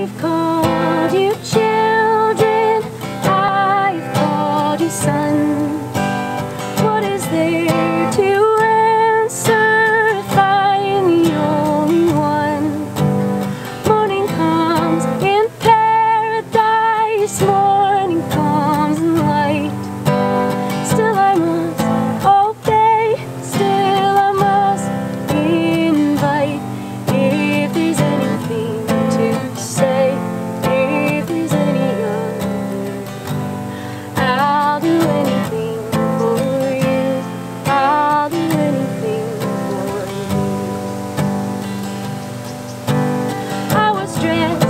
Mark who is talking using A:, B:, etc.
A: I've called you children, I've called you sons. What is there to answer if I am the only one? Morning comes in paradise, morning comes in light. Still I must obey, still I must invite. If there's anything to say, if there's any other, I'll do anything for you, I'll do anything for you. I was dressed